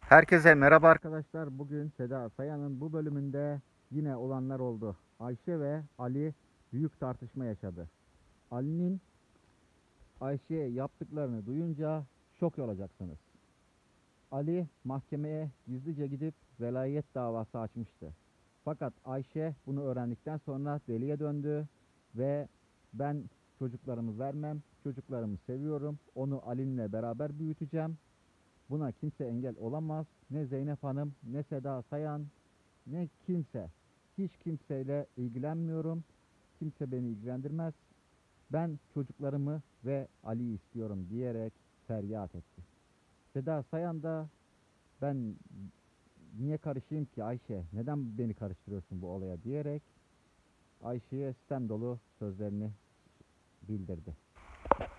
Herkese merhaba arkadaşlar. Bugün Seda Sayan'ın bu bölümünde yine olanlar oldu. Ayşe ve Ali büyük tartışma yaşadı. Ali'nin Ayşe'ye yaptıklarını duyunca şok olacaksınız. Ali mahkemeye gizlice gidip velayet davası açmıştı. Fakat Ayşe bunu öğrendikten sonra deliye döndü ve ben çocuklarımı vermem, çocuklarımı seviyorum, onu Ali'nle beraber büyüteceğim. Buna kimse engel olamaz. Ne Zeynep Hanım, ne Seda Sayan, ne kimse. Hiç kimseyle ilgilenmiyorum. Kimse beni ilgilendirmez. Ben çocuklarımı ve Ali'yi istiyorum diyerek feryat etti. Seda Sayan da ben niye karışayım ki Ayşe? Neden beni karıştırıyorsun bu olaya diyerek Ayşe'ye sitem dolu sözlerini bildirdi.